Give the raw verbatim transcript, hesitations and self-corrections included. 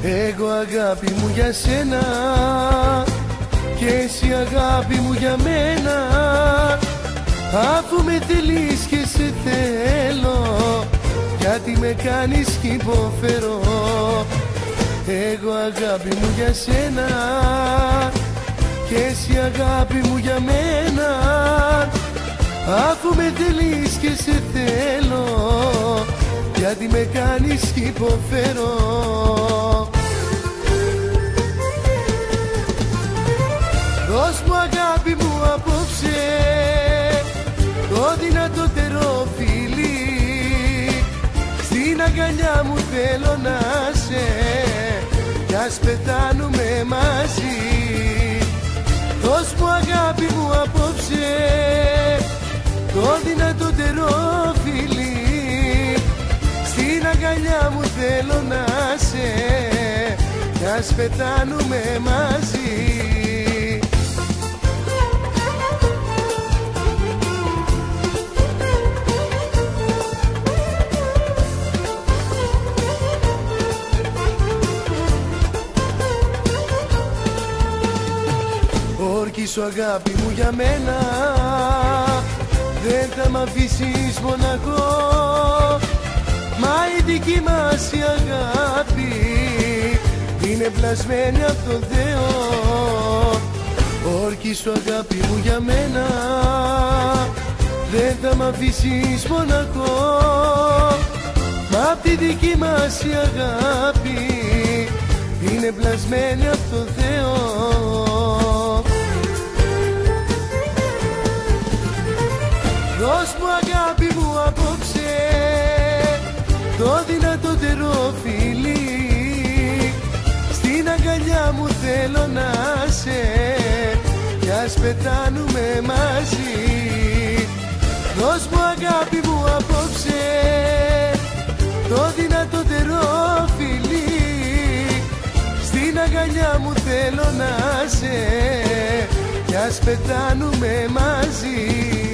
Εγώ αγάπη μου για σένα και εσύ αγάπη μου για μένα. Αφού με θέλεις και σε θέλω, γιατί με κάνεις κι υποφέρω. Εγώ αγάπη μου για σένα και εσύ αγάπη μου για μένα. Αφού με θέλεις και σε θέλω, γιατί με κάνεις κι υποφέρω. Δώσ' μου αγάπη μου απόψε το δυνατότερο φιλί. Στην αγκαλιά μου θέλω να σε, κι ας πεθάνουμε μαζί. Δώσ' μου αγάπη μου απόψε το δυνατότερο φιλί. Στην αγκαλιά μου θέλω να σε, κι ας πεθάνουμε μαζί. Όρκη σου αγάπη μου για μένα, δεν θα μ' αφήσεις μοναχό. Μα η δική μας η αγάπη είναι πλασμένη από τον Θεό. Όρκη σου αγάπη μου για μένα, δεν θα μ' αφήσεις μοναχό. Μα απ' τη δική μας η αγάπη είναι πλασμένη από τον Θεό. Δώσ' μου αγάπη μου απόψε το δυνατότερο φιλί. Στην αγκαλιά μου θέλω να σε, κι ας πεθάνουμε μαζί. Δώσ' μου αγάπη μου απόψε το δυνατότερο φιλί. Στην αγκαλιά μου θέλω να σε, κι ας πεθάνουμε μαζί.